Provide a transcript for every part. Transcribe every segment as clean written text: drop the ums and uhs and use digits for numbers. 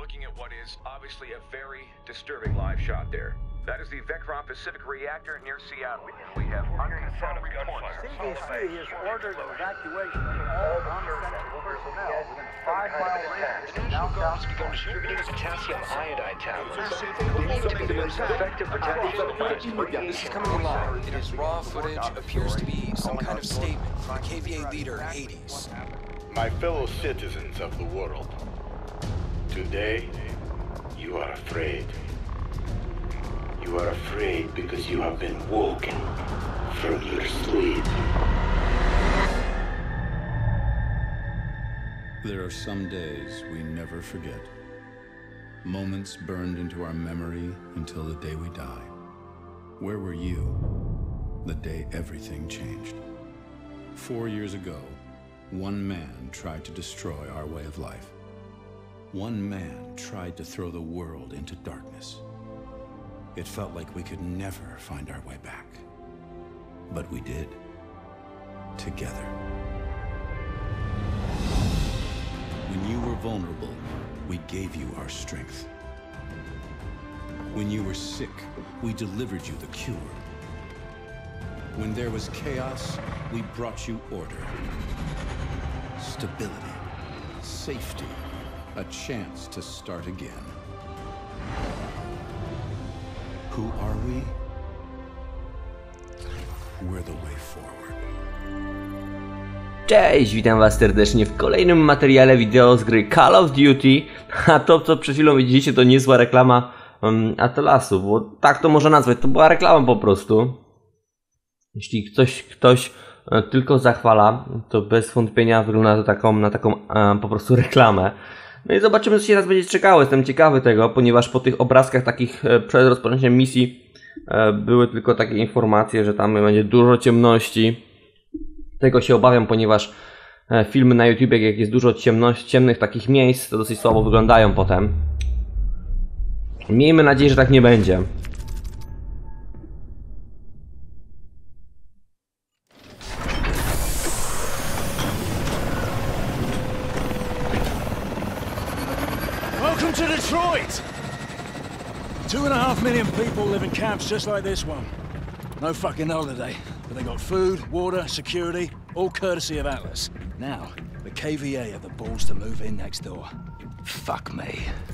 looking at what is obviously a very disturbing live shot there. That is the Vectron Pacific reactor near Seattle. We have unconfirmed reports. CDC has ordered evacuation of all non-essential personnel within a 5-mile radius of downtown Begun distributing potassium iodide tablets, believed to be the most effective protection. This is coming along. It is raw footage, appears to be some kind of statement from the KVA leader, Hades. My fellow citizens of the world, today you are afraid. You are afraid because you have been woken from your sleep. There are some days we never forget. Moments burned into our memory until the day we die. Where were you the day everything changed? 4 years ago, one man tried to destroy our way of life. One man tried to throw the world into darkness. It felt like we could never find our way back. But we did. Together. When you were vulnerable, we gave you our strength. When you were sick, we delivered you the cure. When there was chaos, we brought you order. Stability. Safety. A chance to start again. Who are we? We're the way forward. Cześć, witam was serdecznie w kolejnym materiale wideo z gry Call of Duty. A to, co przed chwilą widzieliście, to niezła reklama Atlasu, bo tak to można nazwać, to była reklama po prostu. Jeśli ktoś tylko zachwala, to bez wątpienia wygląda to na taką po prostu reklamę. No i zobaczymy, co się nas będzie czekało. Jestem ciekawy tego, ponieważ po tych obrazkach takich przed rozpoczęciem misji były tylko takie informacje, że tam będzie dużo ciemności. Tego się obawiam, ponieważ filmy na YouTube, jak jest dużo ciemnych takich miejsc, to dosyć słabo wyglądają potem. Miejmy nadzieję, że tak nie będzie. Welcome to Detroit! 2.5 million people live in camps just like this one. No fucking holiday, but they got food, water, security, all courtesy of Atlas. Now, the KVA have the balls to move in next door. Fuck me.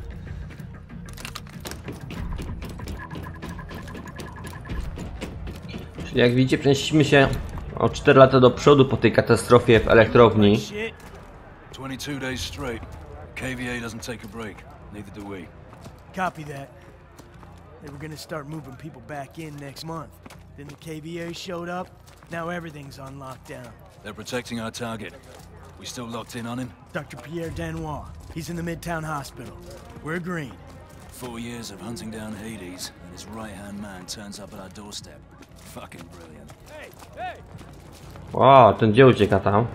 Czyli jak widzicie, przenieśliśmy się o 4 lata do przodu po tej katastrofie w elektrowni. 22 days straight. KVA doesn't take a break. Neither do we. Copy that. They were gonna start moving people back in next month. Then the KVA showed up. Now everything's on lockdown. They're protecting our target. We still locked in on him? Dr. Pierre Danois. He's in the Midtown Hospital. We're green. 4 years of hunting down Hades, and his right-hand man turns up at our doorstep. Fucking brilliant. Hey, hey! O, ten gdzie ucieka tam?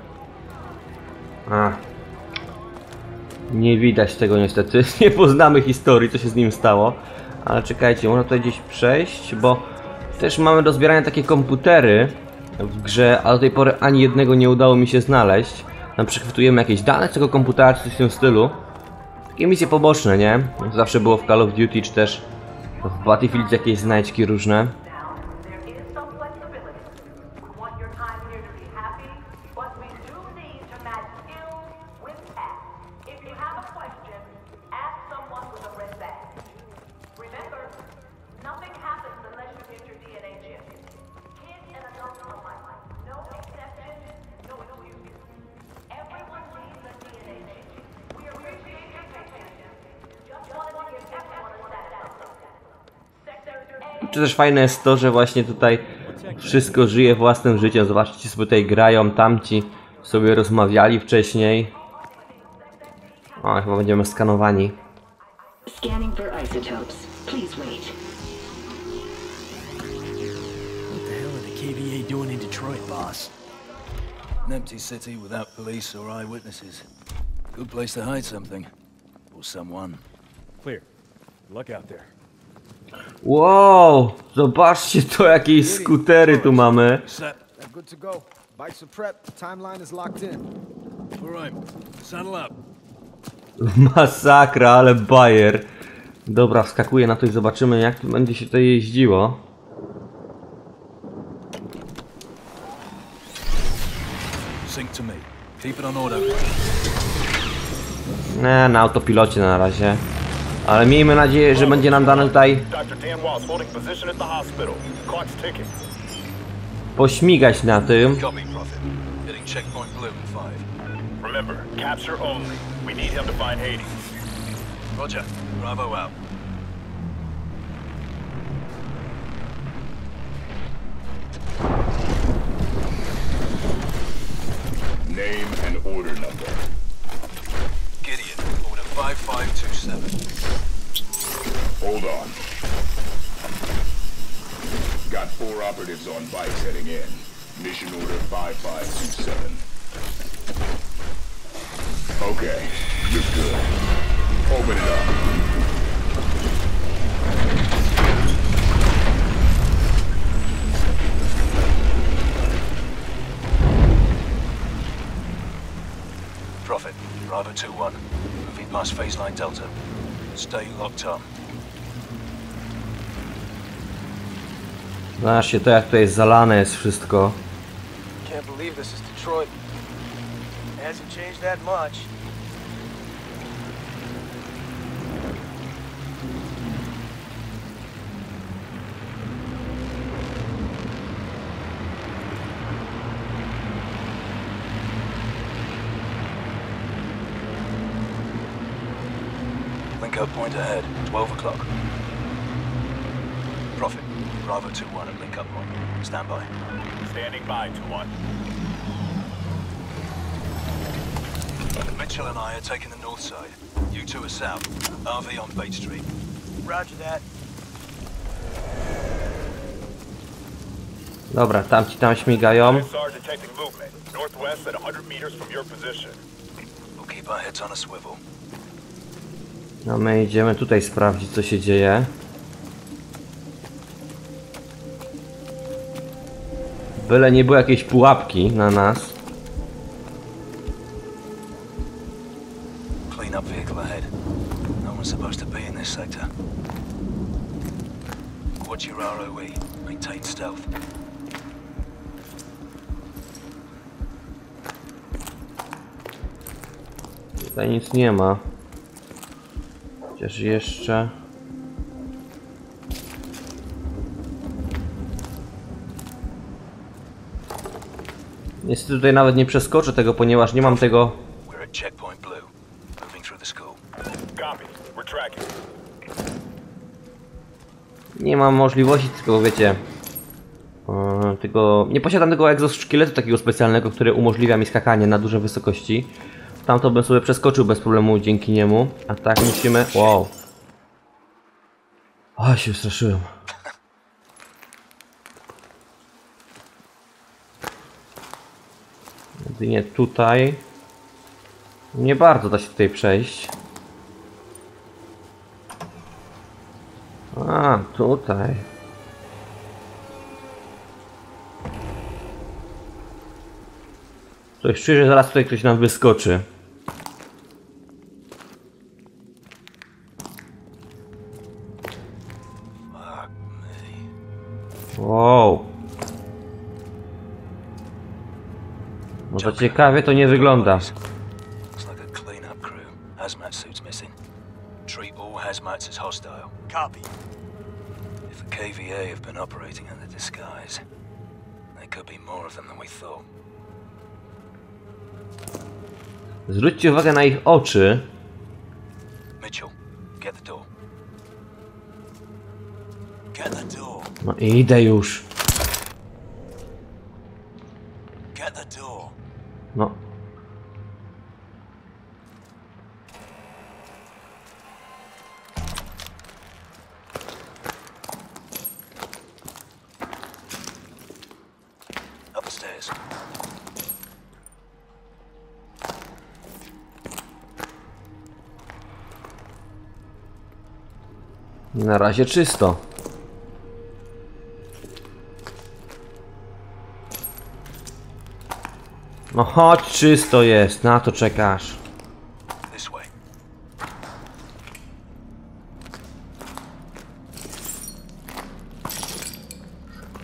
Nie widać tego niestety. Nie poznamy historii, co się z nim stało. Ale czekajcie, można tutaj gdzieś przejść, bo też mamy do zbierania takie komputery w grze, a do tej pory ani jednego nie udało mi się znaleźć. Przechwytujemy jakieś dane z tego komputera, czy coś w tym stylu. Takie misje poboczne, nie? Zawsze było w Call of Duty, czy też w Battlefield jakieś znajdźki różne. To też fajne jest to, że właśnie tutaj wszystko żyje własnym życiem. Zobaczcie, sobie tutaj grają, tamci sobie rozmawiali wcześniej. O, chyba będziemy skanowani. Scanning for isotopes. Please wait. What the hell are the KVA doing in Detroit, boss? An empty city without police or eyewitnesses. Good place to hide something. Or someone. Clear. Look out there. Wow! Zobaczcie to, jakie skutery tu mamy. Good to go. Bikes are prepped. Timeline is locked in. All right. Saddle up. Masakra, ale bajer. Dobra, wskakuję na to i zobaczymy, jak tu będzie się to jeździło. Sync to me. Keep it on auto. Nie, na autopilocie na razie. Ale miejmy nadzieję, że będzie nam dane tutaj pośmigać na tym. Copy, Prophet. Hitting checkpoint blue in 5. Remember, capture only. We need him to find Hades. Roger. Bravo out. Name and order number. Gideon, order 5527. Hold on. Got 4 operatives on bikes heading in. Mission order 5527. Okay, you're good. Open it up. Prophet, Bravo 2-1. Moving past phase line Delta. Stay locked on. Zobaczcie to, jak tutaj jest zalane jest wszystko. Can't believe this is Detroit. Hasn't changed that much. Link up point ahead, 12 o'clock. Prophet, Bravo 2-1 at link up point. Stand by. Standing by, 2-1. Mitchell and I are taking the north side. You two are south. RV on Bate Street. Roger that. Dobra, tamci tam śmigają. SR detecting movement. Northwest at 100 meters from your position. We'll keep our heads on a swivel. No my idziemy tutaj sprawdzić, co się dzieje. Byle nie było jakiejś pułapki na nas. Clean up vehicle ahead. No one's supposed to be in this sector. Watch your ROE. Maintain stealth. Tutaj nic nie ma. Chociaż jeszcze... Niestety tutaj nawet nie przeskoczę tego, ponieważ nie mam tego... We're at checkpoint blue. Moving through the school. Copy. We're tracking. Nie mam możliwości, tylko wiecie... nie posiadam tego egzoszkieletu takiego specjalnego, który umożliwia mi skakanie na duże wysokości. Tamto bym sobie przeskoczył bez problemu dzięki niemu. A tak musimy... Wow. O, się straszyłem. Jedynie tutaj... Nie bardzo da się tutaj przejść. A, tutaj. Coś czuję, że zaraz tutaj ktoś nam wyskoczy. Wow. No to ciekawie to nie wygląda. Hazmat suits missing. Treat all hazmats as hostile. Copy. If the KVA have been operating under disguise, there could be more of them than we thought. Zwróćcie uwagę na ich oczy. Mitchell, get the door. Get the door. No i idę już. Get the door. No. Up the stairs. Na razie czysto. No chodź, czysto jest, na to czekasz. This way.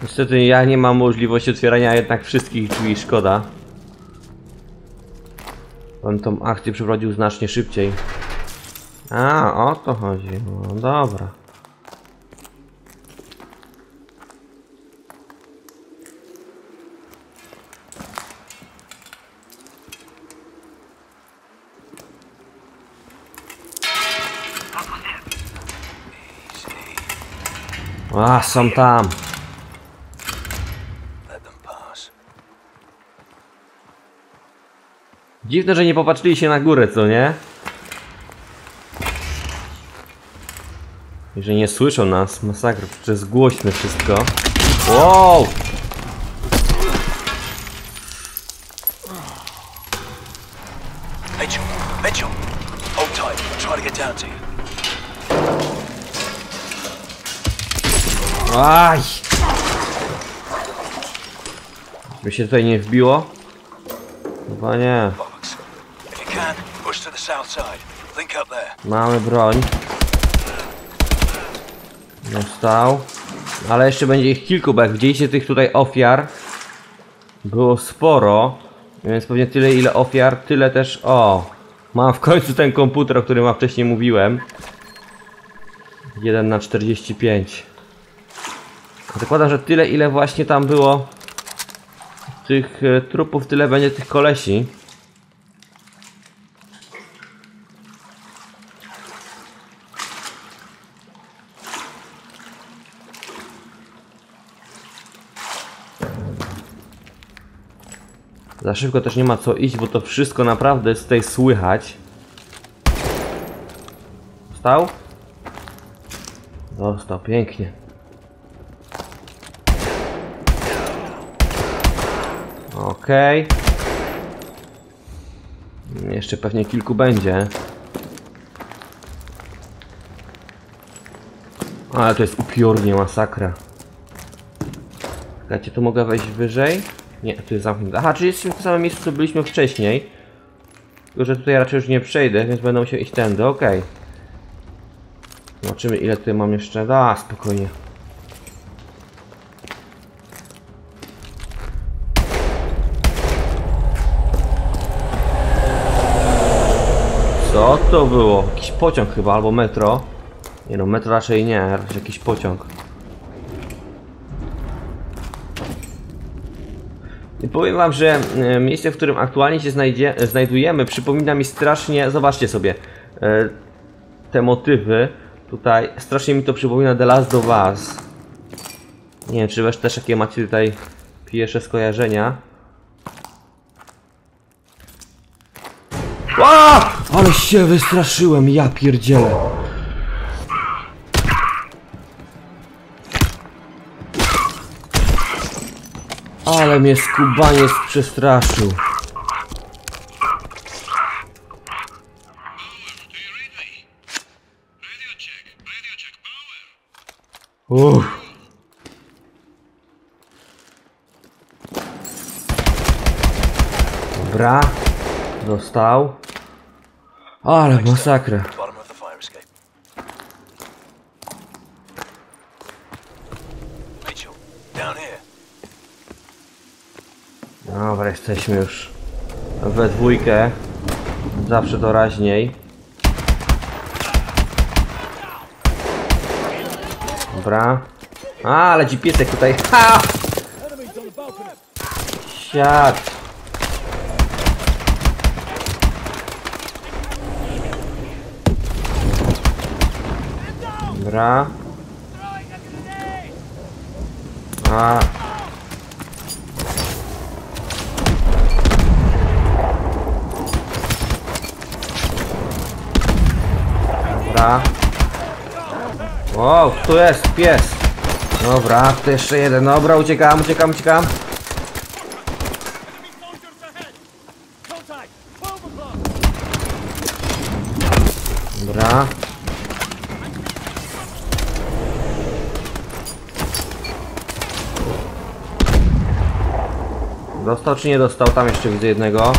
Niestety ja nie mam możliwości otwierania jednak wszystkich drzwi, szkoda. On tą akcję przeprowadził znacznie szybciej. A, o to chodzi. No dobra. A, są tam. Dziwne, że nie popatrzyli się na górę, co nie? I że nie słyszą nas, masakra, przecież jest głośne wszystko. Wow! Mitchell, hold tight. I'm trying to get down to you. Aj! By się tutaj nie wbiło? Chyba nie. Mamy broń. Dostał. Ale jeszcze będzie ich kilku, bo jak widzieliście tych tutaj ofiar było sporo. Więc pewnie tyle ile ofiar, tyle też... O! Mam w końcu ten komputer, o którym wcześniej mówiłem. 1:45. Zakładam, że tyle ile właśnie tam było tych trupów, tyle będzie tych kolesi. Za szybko też nie ma co iść, bo to wszystko naprawdę jest tutaj słychać. Dostał? Dostał, pięknie. Okej. Jeszcze pewnie kilku będzie. Ale to jest upiornie masakra. Czekajcie, tu mogę wejść wyżej? Nie, tu jest zamknięte. Aha, czyli jesteśmy w tym samym miejscu, co byliśmy wcześniej. Tylko, że tutaj raczej już nie przejdę, więc będę musiał iść tędy, okej. Zobaczymy, ile tutaj mam jeszcze. A, spokojnie. Co to było? Jakiś pociąg chyba, albo metro. Nie no, metro raczej nie, raczej jakiś pociąg. I powiem wam, że miejsce, w którym aktualnie się znajdujemy, przypomina mi strasznie, zobaczcie sobie, te motywy tutaj, strasznie mi to przypomina The Last of Us. Nie wiem, czy wy też jakie macie tutaj pierwsze skojarzenia. Aaaa! Ale się wystraszyłem, ja pierdzielę. Ale mnie skubaniec przestraszył. Dobra. Dostał. Ale masakra. Dobra, jesteśmy już we dwójkę. Zawsze doraźniej. Dobra. Ale ci piesek tutaj. Ha! Siad. Dobra. A. Dobra. Wow, tu jest pies. Dobra, tu jeszcze jeden. Dobra, uciekam. Dobra. Dostał czy nie dostał? Tam jeszcze widzę jednego.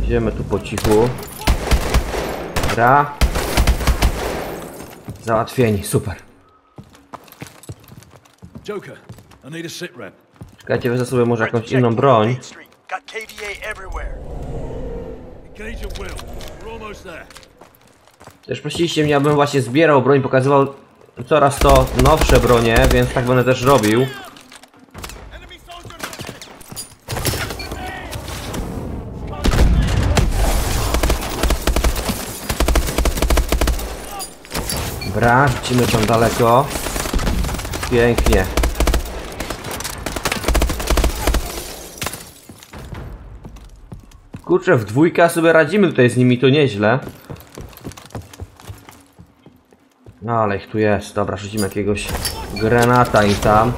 Idziemy tu po cichu. Dobra. Załatwieni, super. Joker, I need a sit rep. Czekajcie, wezmę sobie może jakąś inną broń. Got KVA everywhere. Engage at will. We're almost there. Też prosiliście mnie, abym właśnie zbierał broń, pokazywał coraz to nowsze bronie, więc tak będę też robił. Dobra, rzucimy tam daleko. Pięknie. Kurczę, w dwójkę sobie radzimy tutaj z nimi, to nieźle. No ale ich tu jest. Dobra, rzucimy jakiegoś granata im tam.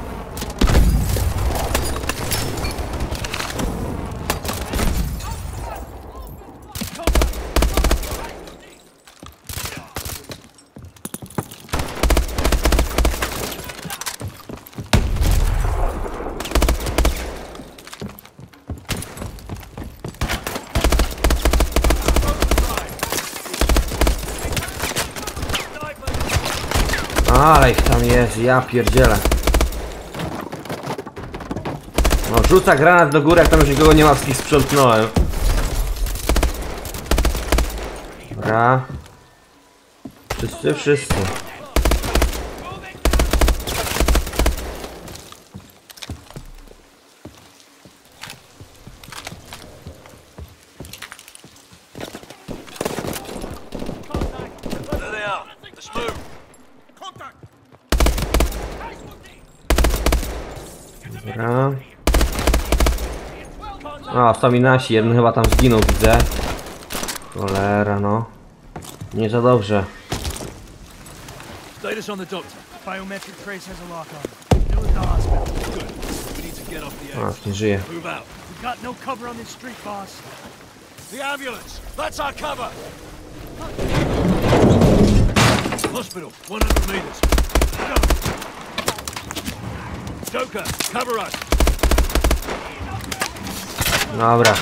Ale ich tam jest, ja pierdzielę. No rzuca granat do góry, jak tam już nikogo nie ma, wszystkich sprzątnąłem. Dobra. Wszyscy. Dobra. A, sami nasi, jeden chyba tam zginął, widzę. Cholera, no. Nie za dobrze. Status on the doctor. Biometric trace has a lock on it. Still at the hospital. Good. We need to get off the A, edge. nie żyje. Move out. We got no cover on this street, boss. The ambulance. That's our cover. Hospital. 100 meters. Go. Joker, cover us. Dobra.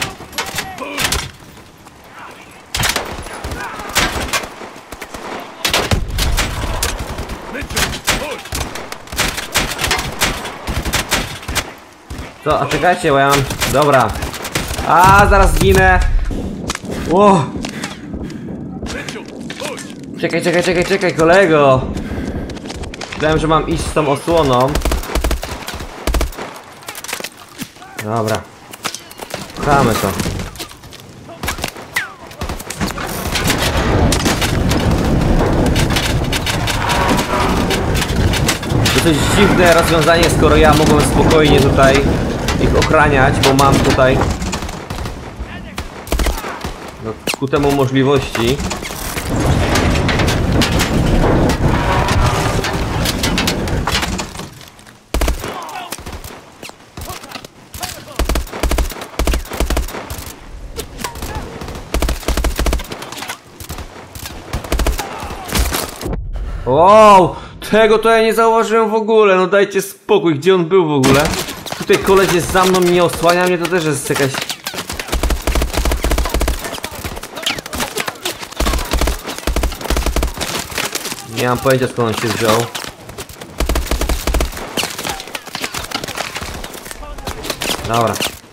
Co? A czekajcie, bo ja mam... Dobra. A, zaraz zginę. Ło. Czekaj, kolego. Myślałem, że mam iść z tą osłoną. Dobra. Chamy to. Dosyć dziwne rozwiązanie, skoro ja mogłem spokojnie tutaj ich ochraniać, bo mam tutaj no, ku temu możliwości. Wow! Tego to ja nie zauważyłem w ogóle, no dajcie spokój, gdzie on był w ogóle? Tutaj koleś jest za mną, nie osłania mnie, to też jest jakaś... Nie mam pojęcia, skąd on się wziął. Dobra.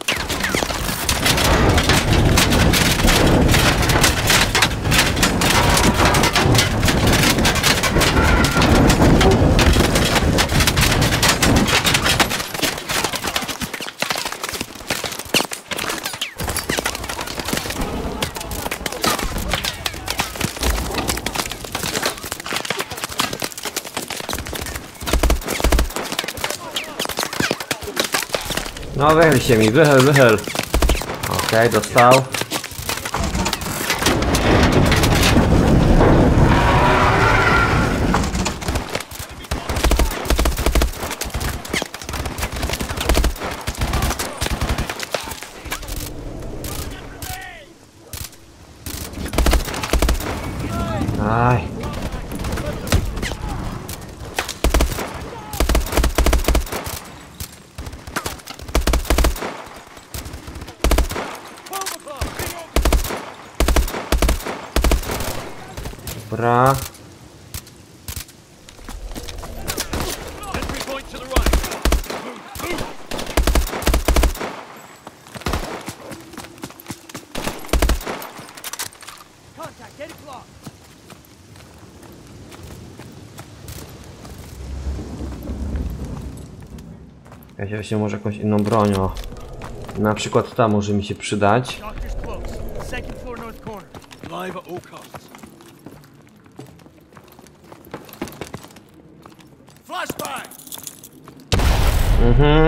No wychyl się mi, wychyl. Okej, dostał. Aj. Dobra. Ja się właśnie może jakąś inną bronią. Na przykład ta może mi się przydać. Mhm.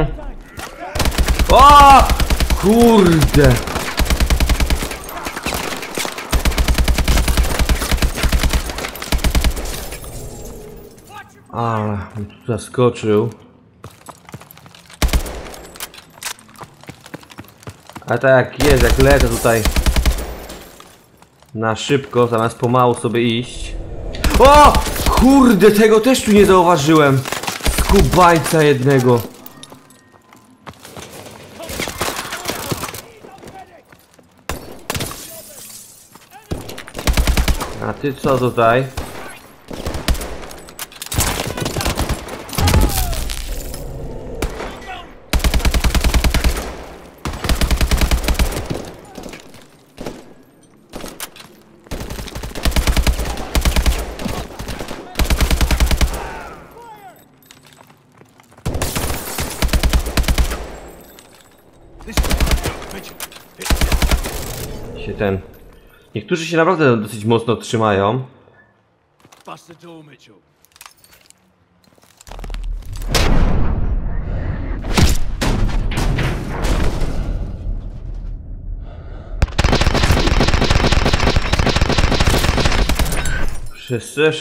O! Kurde! Ale mi tu zaskoczył. Ale tak jak jest, jak lecę tutaj na szybko, zamiast pomału sobie iść. O! Kurde, tego też tu nie zauważyłem. Skubańca jednego. A ty co tutaj? Ten. Niektórzy się naprawdę dosyć mocno trzymają. Wszyscy.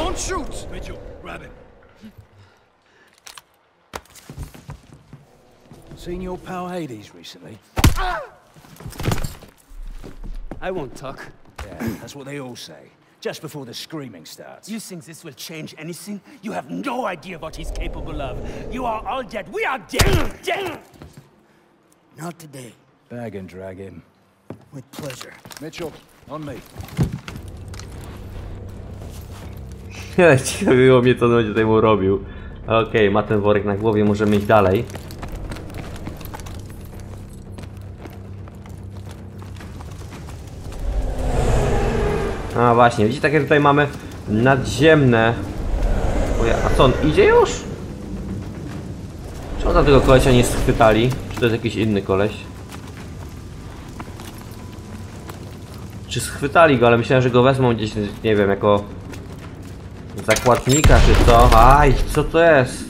Seen your pal Hades recently? I won't talk. Yeah, that's what they all say. Just before the screaming starts. You think this will change anything? You have no idea what he's capable of. You are all dead. We are dead! Not today. Bag and drag him. With pleasure. Mitchell, on me. Ciekawe było mnie, co on będzie tutaj mu robił. Okej, ma ten worek na głowie, możemy iść dalej. A właśnie, widzicie, takie tutaj mamy nadziemne. A co, on idzie już? Czy on tam tego kolesia nie schwytali? Czy to jest jakiś inny koleś? Czy schwytali go, ale myślałem, że go wezmą gdzieś, nie wiem, jako zakładnika czy co? Aj, co to jest?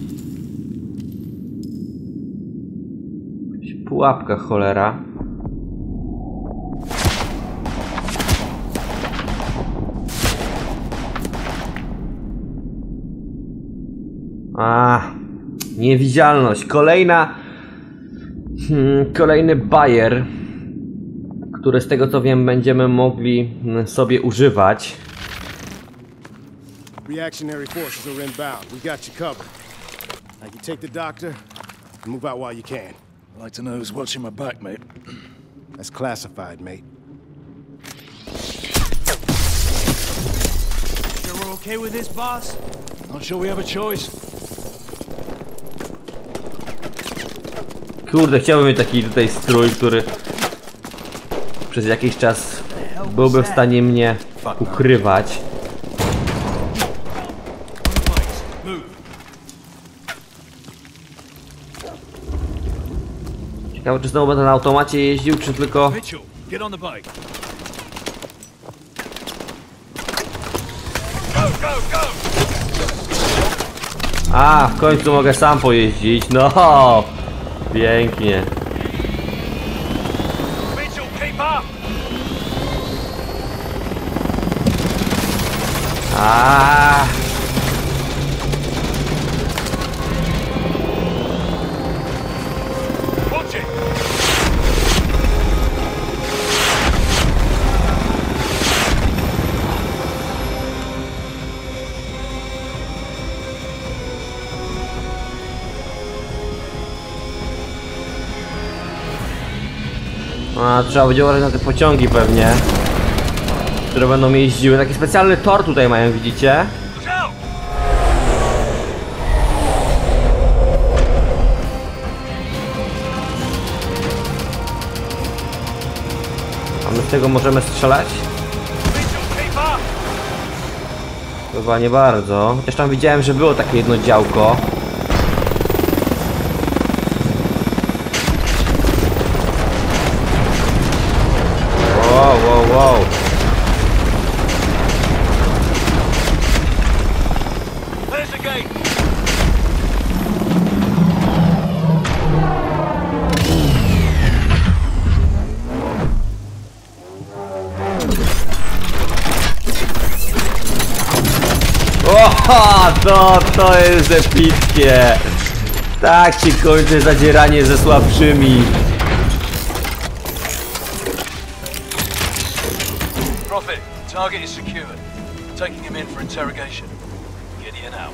Jakaś pułapka, cholera. A, niewidzialność. Kolejny bajer, który z tego co wiem będziemy mogli sobie używać. Reactionary forces are inbound. We got you covered. Now you take the doctor and move out while you can. I'd like to know who's watching my back, mate. That's classified, mate. Sure we're okay with this, boss? Not sure we have a choice. Kurde, chciałbym mieć taki tutaj strój, który przez jakiś czas byłby w stanie mnie ukrywać. Ciekawe, czy znowu będę na automacie jeździł, czy tylko... A, w końcu mogę sam pojeździć, no! Pięknie. A. A, trzeba będzie uważać na te pociągi pewnie. które będą jeździły. Taki specjalny tor tutaj mają, widzicie? A my z tego możemy strzelać? Chyba nie bardzo. Chociaż tam widziałem, że było takie jedno działko. Wow. Oho, to jest epickie. Tak się kończy zadzieranie ze słabszymi. Prophet, target is secured. Taking him in for interrogation. Gideon out.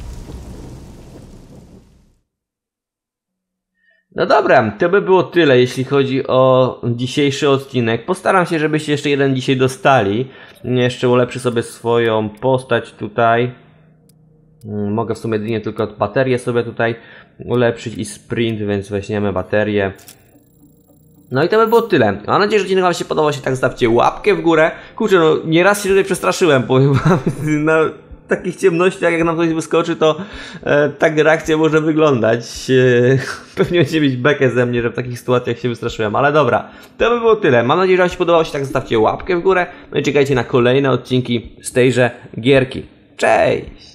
No dobra, to by było tyle, jeśli chodzi o dzisiejszy odcinek. Postaram się, żebyście jeszcze jeden dzisiaj dostali. Jeszcze ulepszę sobie swoją postać tutaj. Mogę w sumie jedynie tylko baterię sobie tutaj ulepszyć i sprint, więc weźmiemy baterię. No i to by było tyle. Mam nadzieję, że odcinek wam się podobał. Tak zostawcie łapkę w górę. Kurczę, no nieraz się tutaj przestraszyłem, powiem wam, na takich ciemnościach, jak nam coś wyskoczy, to tak reakcja może wyglądać. Pewnie będziecie mieć bekę ze mnie, że w takich sytuacjach się wystraszyłem, ale dobra. To by było tyle. Mam nadzieję, że wam się podobało. Tak zostawcie łapkę w górę. No i czekajcie na kolejne odcinki z tejże gierki. Cześć!